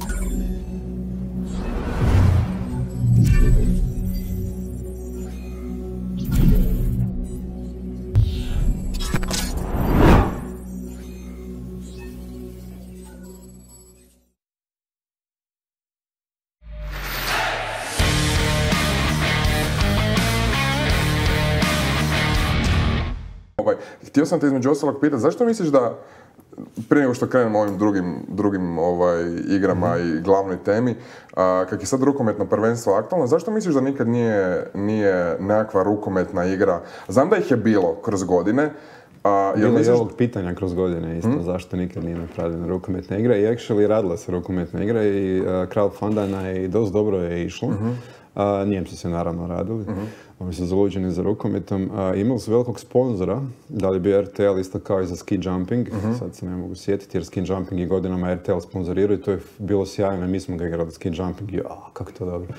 Htio sam te između ostalog pitati, zašto misliš da, prije nego što krenemo ovim drugim igrama i glavnoj temi, kak je sad rukometno prvenstvo aktualno, zašto misliš da nikad nije nekakva rukometna igra? Znam da ih je bilo kroz godine. Bilo je ovog pitanja kroz godine isto, zašto nikad nije napravljena rukometna igra i actually radila se rukometna igra i crowdfundana i dosta dobro je išlo. Njemci se naravno radili, oni su zaluđeni za rukometom. Imali su velikog sponzora, da li bi RTL isto kao i za ski jumping, sad se ne mogu sjetiti jer ski jumping i godinama RTL sponzoriraju i to je bilo sjajno i mi smo ga igrali ski jumping i kako je to dobro.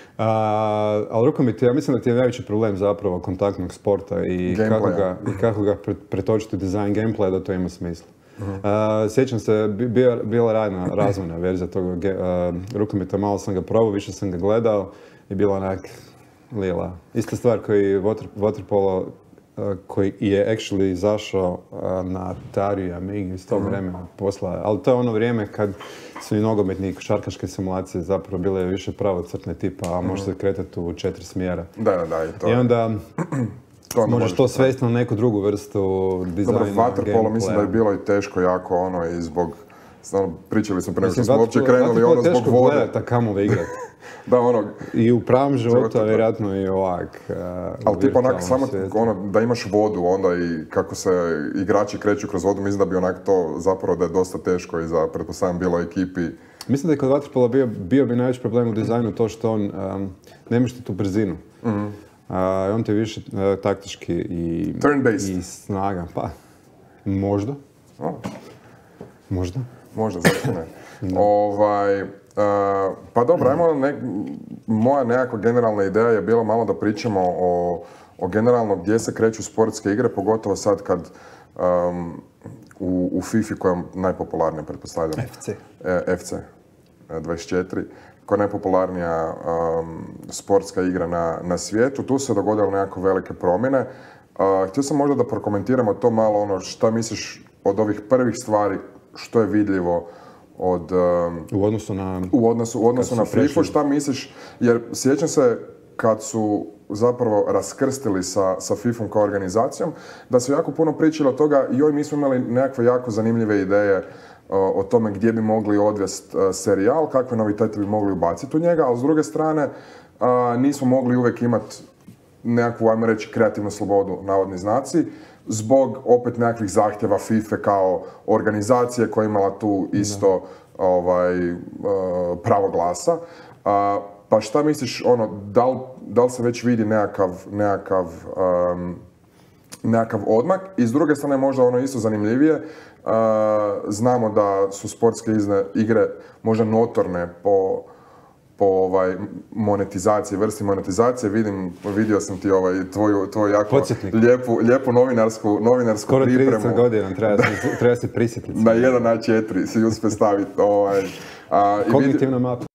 Ali rukomet, ja mislim da ti je najveći problem zapravo kontaktnog sporta i kako ga pretočiti u dizajn gameplaya da to ima smisla. Sjećam se, bila razvojna verzija tog rukometa, malo sam ga probao, više sam ga gledao i bilo onak lila. Ista stvar koji waterpolo koji je actually izašao na Atari i Amiga iz tog vremena posla. Ali to je ono vrijeme kad su i nogometni i košarkaške simulacije zapravo bile više pravocrtne tipa, a može se kretati u 4 smjera. Da, i to. I onda možeš to svesti na neku drugu vrstu dizajna, gameplaya. Dobro, waterpolo mislim da je bilo i teško jako i zbog, pričali smo prije nego što smo uopće krenuli zbog vode. Teško gledati, a kamoli igrati. I u pravom životu, a vjerojatno i ovak. Ali tipa onak samo da imaš vodu onda i kako se igrači kreću kroz vodu, mislim da bi onak to zapravo da je dosta teško i za, pretpostavljam, bilo ekipi. Mislim da je kod waterpola bio bi najveći problem u dizajnu to što on nemaš ti tu brzinu. On ti je više taktički i snaga. Pa, možda. Možda, zašto ne. Pa dobro, moja nekakva generalna ideja je bila malo da pričamo o generalno gdje se kreću sportske igre, pogotovo sad kad u FIFA koja je najpopularnija, pretpostavljam. FC 24, koja je najpopularnija sportska igra na svijetu. Tu se dogodile nekako velike promjene. Htio sam možda da prokomentiramo to malo, šta misliš od ovih prvih stvari, što je vidljivo u odnosu na FIFA, šta misliš, jer sjećam se kad su zapravo raskrstili sa FIFA-om kao organizacijom, da su jako puno pričali od toga, mi smo imali nekakve jako zanimljive ideje o tome gdje bi mogli odvesti serijal, kakve novitete bi mogli ubaciti u njega, ali s druge strane nismo mogli uvijek imati nekakvu, ajmo reći, kreativnu slobodu, navodni znaci, zbog opet nekakvih zahtjeva FIFA kao organizacije koja je imala tu isto pravo glasa. Pa šta misliš, da li se već vidi nekakav odmak? I s druge strane možda isto zanimljivije, znamo da su sportske igre možda notorne po monetizaciji, vrsti monetizacije. Vidio sam ti tvoju jako lijepu novinarsku skoro pripremu. Skoro 30 godina, treba se prisjetiti. Na 1:4 si uspio staviti. Kognitivna mapa.